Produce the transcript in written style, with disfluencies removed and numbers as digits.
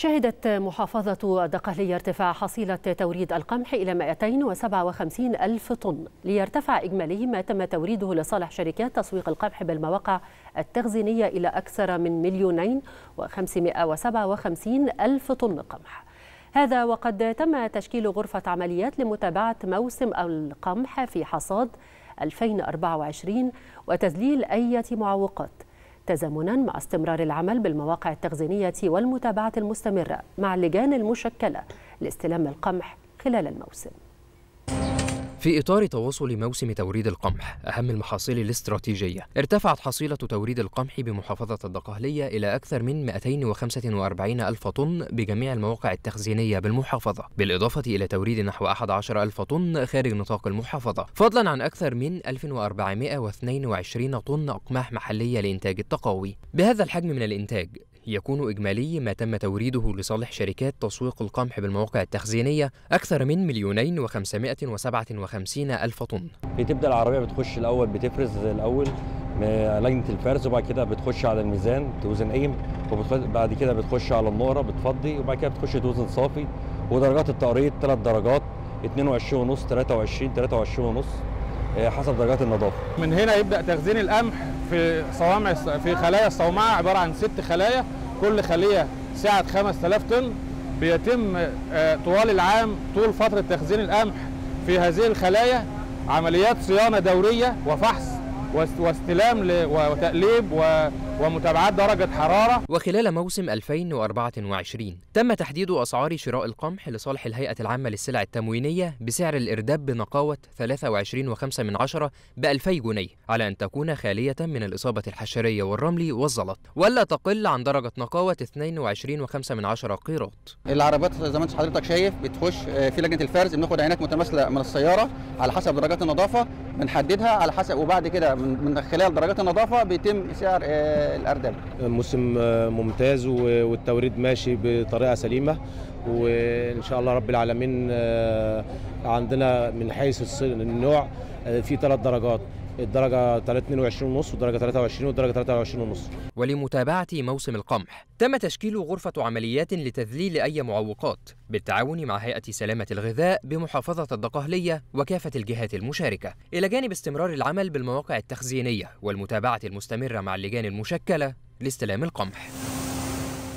شهدت محافظة الدقهلية ارتفاع حصيلة توريد القمح إلى 257 ألف طن، ليرتفع إجمالي ما تم توريده لصالح شركات تسويق القمح بالمواقع التخزينية إلى أكثر من 2,557 ألف طن قمح. هذا وقد تم تشكيل غرفة عمليات لمتابعة موسم القمح في حصاد 2024 وتذليل أي معوقات، تزامنا مع استمرار العمل بالمواقع التخزينية والمتابعة المستمرة مع اللجان المشكلة لاستلام القمح خلال الموسم. في إطار تواصل موسم توريد القمح أهم المحاصيل الاستراتيجية، ارتفعت حصيلة توريد القمح بمحافظة الدقهلية إلى أكثر من 245 ألف طن بجميع المواقع التخزينية بالمحافظة، بالإضافة إلى توريد نحو 11 ألف طن خارج نطاق المحافظة، فضلا عن أكثر من 1422 طن أقماح محلية لإنتاج التقاوي. بهذا الحجم من الإنتاج يكون إجمالي ما تم توريده لصالح شركات تسويق القمح بالمواقع التخزينية أكثر من 2,557 ألف طن. بتبدأ العربية بتخش الأول بتفرز الأول لجنة الفرز، وبعد كده بتخش على الميزان توزن قيم، وبعد كده بتخش على النقرة بتفضي، وبعد كده بتخش توزن صافي. ودرجات التقريط 3 درجات، 22.5 23.5 حسب درجات النظافة. من هنا يبدأ تخزين القمح في صوامع في خلايا الصومعة، عبارة عن 6 خلايا، كل خلية سعة 5000 طن. بيتم طوال العام طول فترة تخزين القمح في هذه الخلايا عمليات صيانة دورية وفحص واستلام وتقليب ومتابعات درجة حرارة. وخلال موسم 2024 تم تحديد أسعار شراء القمح لصالح الهيئة العامة للسلع التموينية بسعر الإرداب بنقاوة 23.5 ب2000 جنيه، على أن تكون خالية من الإصابة الحشرية والرمل والزلط، ولا تقل عن درجة نقاوة 22.5 قيراط. العربيات زي ما انت حضرتك شايف بتخش في لجنة الفرز، بناخد عينات متماثلة من السيارة على حسب درجات النظافة، بنحددها على حسب، وبعد كده من خلال درجات النظافة بيتم سعر الأرداب. موسم ممتاز والتوريد ماشي بطريقة سليمة، وإن شاء الله رب العالمين. عندنا من حيث النوع في 3 درجات، الدرجة 22.5 والدرجة 23 والدرجة 23.5. ولمتابعة موسم القمح تم تشكيل غرفة عمليات لتذليل أي معوقات بالتعاون مع هيئة سلامة الغذاء بمحافظة الدقهلية وكافة الجهات المشاركة، إلى جانب استمرار العمل بالمواقع التخزينية والمتابعة المستمرة مع اللجان المشكلة لاستلام القمح.